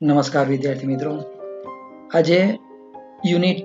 નમસ્કાર વિદ્યાર્થી મિત્રો, આજે યુનિટ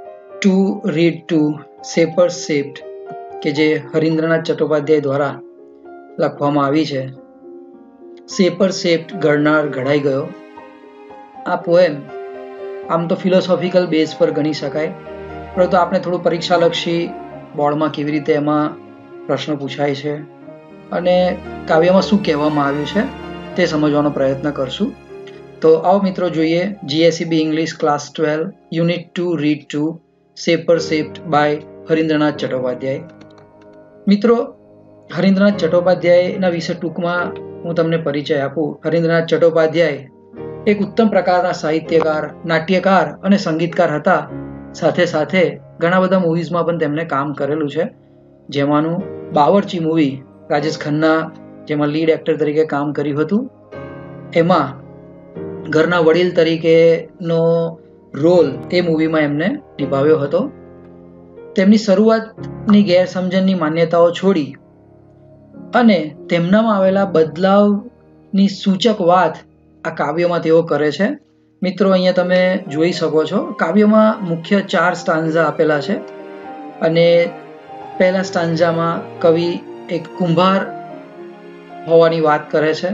2 રીડ 2 શેપર્સ શેપ્ડ કે જે હરીન્દ્રનાથ ચટ્ટોપાધ્યાય દ્વારા લખવામાં આવી છે. શેપર્સ શેપ્ડ ઘડનાર ઘડાઈ ગયો. આ પોએમ આમ તો ફિલોસોફિકલ બેઝ પર ગણી શકાય, પરંતુ આપણે થોડું પરીક્ષાલક્ષી બોર્ડમાં કેવી રીતે એમાં પ્રશ્નો પૂછાય છે અને કાવ્યમાં શું કહેવામાં આવ્યું છે તે સમજવાનો પ્રયત્ન કરશું. તો આવો મિત્રો જોઈએ GSEB English class 12 unit 2 read 2 shapers shaped by Harindranath Chattopadhyay. મિત્રો, હરીન્દ્રનાથ ચટ્ટોપાધ્યાયના વિશે ટૂંકમાં હું તમને પરિચય આપું. હરીન્દ્રનાથ ચટ્ટોપાધ્યાય એક ઉત્તમ પ્રકારના સાહિત્યકાર, નાટ્યકાર અને સંગીતકાર હતા. સાથે સાથે ઘણા બધા મૂવીઝમાં પણ તેમણે કામ કરેલું છે, જેમાંનું બાવરચી મૂવી રાજેશ ખન્ના જેમાં લીડ એક્ટર તરીકે કામ કર્યું હતું. એમાં ઘરના વડીલ તરીકેનો રોલ એ મૂવીમાં એમને નિભાવ્યો હતો. તેમની શરૂઆતની ગેરસમજણની માન્યતાઓ છોડી અને તેમનામાં આવેલા બદલાવની સૂચક વાત આ કાવ્યમાં તેઓ કરે છે. મિત્રો, અહીંયા તમે જોઈ શકો છો, કાવ્યમાં મુખ્ય 4 સ્ટાન્ઝા આપેલા છે અને પહેલા સ્ટાન્ઝામાં કવિ એક કુંભાર હોવાની વાત કરે છે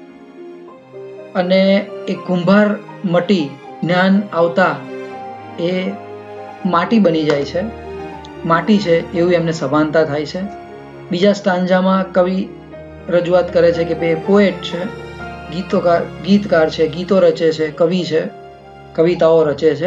અને એ કુંભાર મટી જ્ઞાન આવતા એ માટી બની જાય છે, માટી છે એવું એમને સભાનતા થાય છે. બીજા સ્ટાન્જામાં કવિ રજૂઆત કરે છે કે ભાઈ પોએટ છે, ગીતકાર છે, ગીતો રચે છે, કવિ છે, કવિતાઓ રચે છે.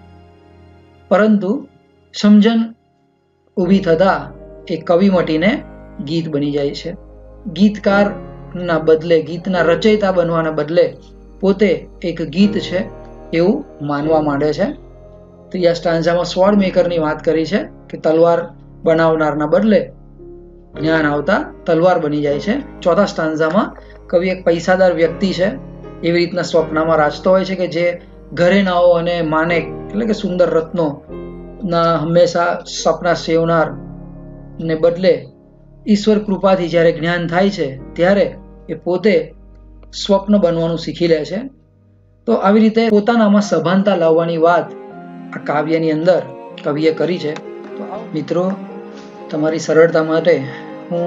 પરંતુ સમજણ ઊભી થતા એ કવિ મટીને ગીત બની જાય છે. ગીતકારના બદલે, ગીતના રચયિતા બનવાના બદલે પોતે એક ગીત છે એવું માનવા માંડે છે. ત્રીજા સ્ટાન્ઝામાં સ્વર્ડ મેકરની વાત કરી છે કે તલવાર બનાવનારના બદલે જ્ઞાન આવતા તલવાર બની જાય છે. ચોથા સ્ટાન્ઝામાં કવિ એક પૈસાદાર વ્યક્તિ છે એવી રીતના સ્વપ્નમાં રાચતો હોય છે કે જે ઘરેણાઓ અને માનેક એટલે કે સુંદર રત્નો ના હંમેશા સપના સેવનાર ને બદલે ઈશ્વર કૃપાથી જ્યારે જ્ઞાન થાય છે ત્યારે એ પોતે સ્વપ્ન બનવાનું શીખી લે છે. તો આવી રીતે પોતાનામાં સભાનતા લાવવાની વાત આ કાવ્યની અંદર કવિએ કરી છે. તો મિત્રો, તમારી સરળતા માટે હું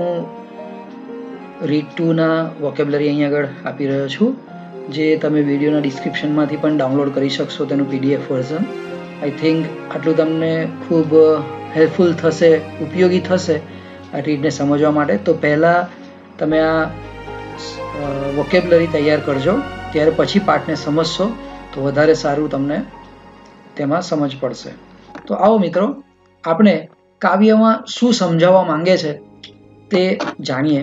રીડ 2ના વોકેબ્યુલરી અહીં આગળ આપી રહ્યો છું, જે તમે વિડીયોના ડિસ્ક્રિપ્શનમાંથી પણ ડાઉનલોડ કરી શકશો, તેનું PDF વર્ઝન. આઈ થિંક આટલું તમને ખૂબ હેલ્પફુલ થશે, ઉપયોગી થશે આ રીડને સમજવા માટે. તો પહેલાં તમે આ વોકેબ્યુલરી તૈયાર કરજો, ત્યારે પછી પાઠને સમજશો તો વધારે સારું તમને તેમાં સમજ પડશે. તો આવો મિત્રો, આપણે કાવ્યમાં શું સમજાવવા માંગે છે તે જાણીએ.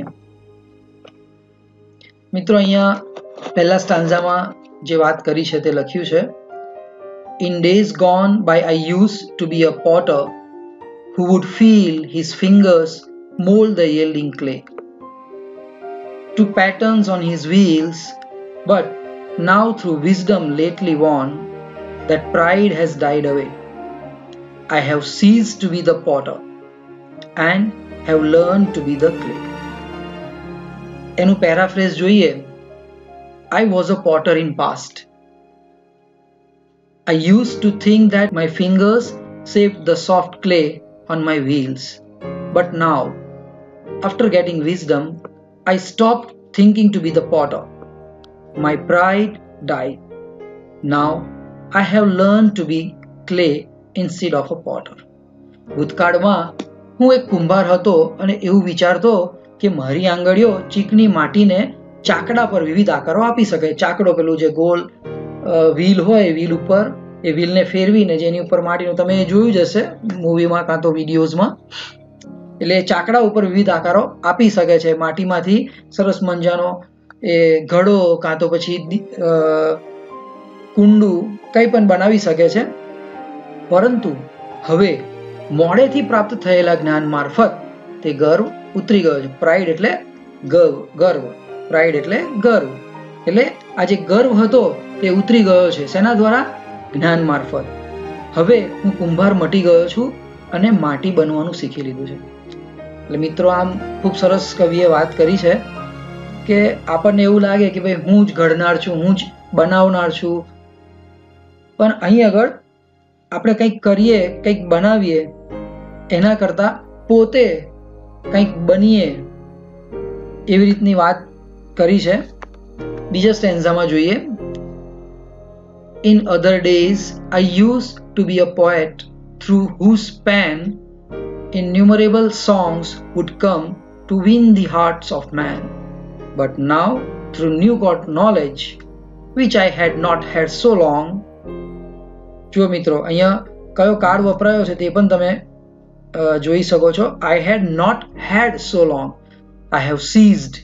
મિત્રો, અહીંયા પહેલા સ્ટાન્ઝામાં જે વાત કરી છે તે લખ્યું છે, In days gone by I used to be a potter who would feel his fingers mold the yielding clay to patterns on his wheels, but now through wisdom lately won, that pride has died away. I have ceased to be the potter and have learned to be the clay. એનું પેરાફ્રેઝ જોઈએ. I was a potter in past. I used to think that my fingers shaped the soft clay on my wheels. But now, after getting wisdom, I stopped thinking to be the potter. My pride died. Now, I have learned to be clay instead of a potter. ભૂતકાળમાં હું એક કુંભાર હતો અને એવું વિચારતો કે મારી આંગળીઓ ચીકણી માટીને ચાકડા પર વિવિધ આકારો આપી શકે. ચાકડો પેલું જે ગોલ વ્હીલ હોય, વ્હીલ ઉપર એ વ્હીલને ફેરવીને જેની ઉપર માટીનું, તમે જોયું જ હશે મૂવીમાં કાં તો વિડીયોઝમાં, એટલે ચાકડા ઉપર વિવિધ આકારો આપી શકે છે. માટીમાંથી સરસ મજાનો એ ઘડો કાં તો પછી કુંડું કંઈ પણ બનાવી શકે છે. પરંતુ હવે મોડેથી પ્રાપ્ત થયેલા જ્ઞાન મારફત તે ગર્વ ઉતરી ગયો છે. પ્રાઇડ એટલે ગર્વ, પ્રાઇડ એટલે ગર્વ, એટલે આ જે ગર્વ હતો તે ઉતરી ગયો છે. શેના દ્વારા? જ્ઞાન મારફત. હવે હું કુંભાર મટી ગયો છું અને માટી બનવાનું શીખી લીધું છે. એટલે મિત્રો, આમ ખૂબ સરસ કવિએ વાત કરી છે કે આપણને એવું લાગે કે ભાઈ હું જ ઘડનાર છું, હું જ બનાવનાર છું. પણ અહીં આગળ આપણે કંઈક કરીએ, કંઈક બનાવીએ એના કરતા પોતે કંઈક બનીએ એવી રીતની વાત કરી છે. બીજા સ્ટેન્ઝામાં જોઈએ, In other days I used to be a poet through whose pen innumerable songs would come to win the hearts of man. But now through new God knowledge which I had not had so long. જો મિત્રો અહીંયા કયો card વપરાયો છે તે પણ તમે જોઈ શકો છો. I had not had so long. I have ceased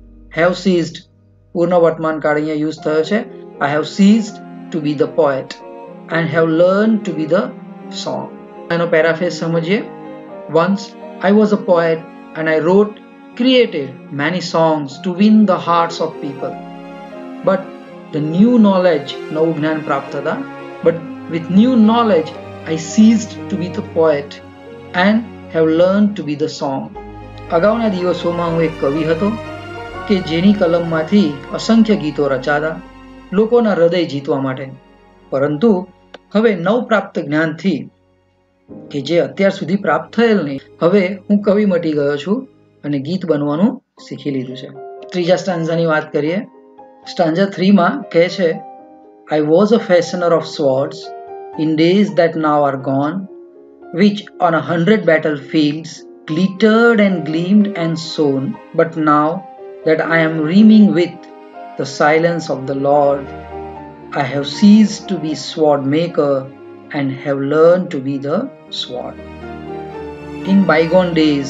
પૂર્ણ વર્તમાન કાળ અહીંયા યુઝ થયો છે. I have ceased to be the poet and have learned to be the song. એનો પેરાફ્રેઝ સમજીએ. Once I was a poet and I created many songs to win the hearts of people. But the new knowledge, નવું જ્ઞાન પ્રાપ્ત થતા, but with new knowledge I ceased to be the poet and have learned to be the song. અગાઉના દિવસોમાં હું એક કવિ હતો કે જેની કલમમાંથી અસંખ્ય ગીતો રચાતા લોકોના હૃદય જીતવા માટે. પરંતુ હવે નવ પ્રાપ્ત જ્ઞાનથી કે જે અત્યાર સુધી પ્રાપ્ત થયેલ નહીં, હવે હું કવિ મટી ગયો છું અને ગીત બનવાનું શીખી લીધું છે. ત્રીજા સ્ટાન્ઝાની વાત કરીએ. સ્ટાન્ઝા 3માં કહે છે, I was a fashioner of swords in days that now are gone, which on 100 battlefields glittered and gleamed and shone. But now that I am reaming with the silence of the Lord, I have ceased to be sword maker and have learned to be the sword. In bygone days,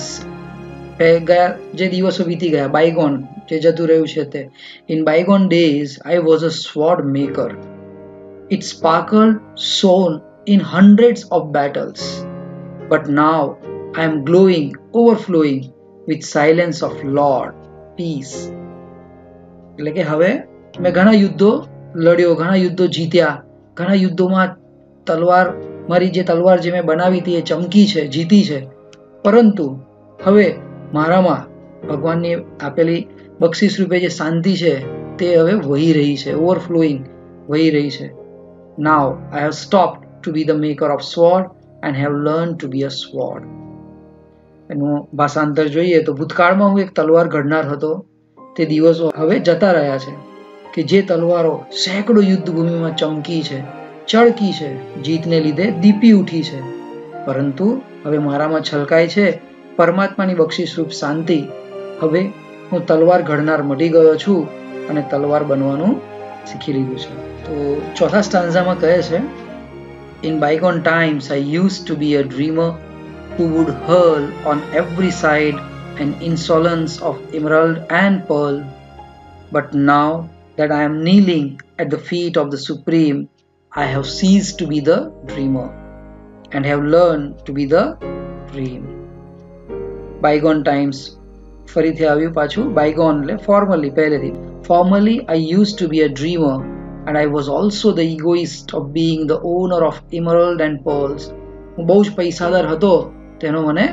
જે દિવસો વીતી ગયા, bygone જે જતું રહ્યું છે તે, in bygone days I was a sword maker. It sparkled, shone in hundreds of battles. But now I am glowing, overflowing with silence of Lord, peace. એટલે કે હવે મેં ઘણા યુદ્ધો લડ્યો, ઘણા યુદ્ધો જીત્યા, ઘણા યુદ્ધોમાં તલવાર, મારી જે તલવાર જે મેં બનાવી હતી એ ચમકી છે, જીતી છે. પરંતુ હવે મારામાં ભગવાનની આપેલી બક્ષિસ રૂપે જે શાંતિ છે તે હવે વહી રહી છે, ઓવરફ્લોઈંગ વહી રહી છે. Now I have stopped to be the maker of sword and have learned to be a sword. એનું ભાષાંતર જોઈએ તો ભૂતકાળમાં હું એક તલવાર ઘડનાર હતો, તે દિવસો હવે જતા રહ્યા છે કે જે તલવારો સેંકડો યુદ્ધ ભૂમિમાં ચમકી છે, ચળકી છે, જીતને લીધે દીપી ઉઠી છે. પરંતુ હવે મારામાં છલકાય છે પરમાત્માની બક્ષિસરૂપ શાંતિ. હવે હું તલવાર ઘડનાર મટી ગયો છું અને તલવાર બનવાનું શીખી લીધું છે. તો ચોથા સ્ટાન્ઝામાં કહે છે, In bygone times I used to be a dreamer who would hurl on every side an insolence of emerald and pearl. But now that I am kneeling at the feet of the Supreme, I have ceased to be the dreamer and have learned to be the dream. Bygone times, ફરીથી આવ્યું પાછું. Bygone એટલે formally, પહેલેથી. Formerly I used to be a dreamer and I was also the egoist of being the owner of emerald and pearls. હું બહુ જ પૈસાદાર હતો, તેનો મને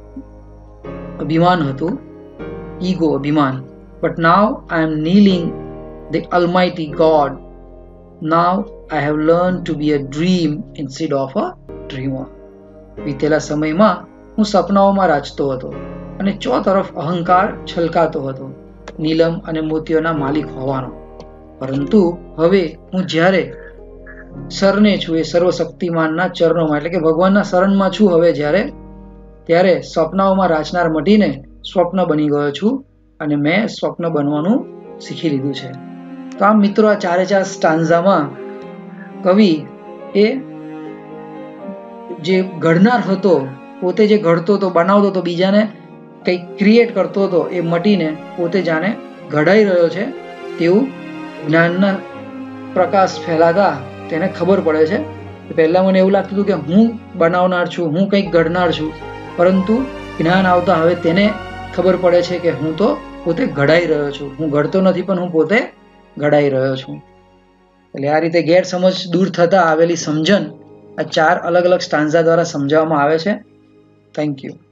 અભિમાન હતું, ઈગો, અભિમાન. But now I am kneeling the Almighty God. Now I have learned to be a dream instead of a dreamer. વીતેલા સમયમાં હું સપનાઓમાં રાચતો હતો અને ચોતરફ અહંકાર છલકાતો હતો, નીલમ અને મોતીઓના માલિક હોવાનો. પરંતુ હવે હું જ્યારે શરણે છું, એ સર્વશક્તિમાનના ચરણોમાં એટલે કે ભગવાનના શરણમાં છું હવે જ્યારે, ત્યારે સપનાઓમાં રાચનાર મટીને સ્વપ્ન બની ગયો છું અને મેં સ્વપ્ન બનવાનું શીખી લીધું છે. તો આમ મિત્રો, આ ચારે ચાર સ્ટાન્ઝામાં કવિ એ જે ઘડનાર હતો, પોતે જે ઘડતો હતો, બનાવતો હતો, બીજાને કંઈક ક્રિએટ કરતો હતો, એ મટીને પોતે જાણે ઘડાઈ રહ્યો છે તેવું જ્ઞાનના પ્રકાશ ફેલાતા તેને ખબર પડે છે. પહેલાં મને એવું લાગતું હતું કે હું બનાવનાર છું, હું કંઈક ઘડનાર છું, પરંતુ જ્ઞાન આવતા હવે તેને ખબર પડે છે કે હું તો પોતે ઘડાઈ રહ્યો છું, હું ઘડતો નથી પણ હું પોતે ઘડાઈ રહ્યો છું. એટલે આ રીતે ગેરસમજ દૂર થતા આવેલી સમજણ આ ચાર અલગ અલગ સ્ટાન્ઝા દ્વારા સમજાવવામાં આવે છે. Thank you.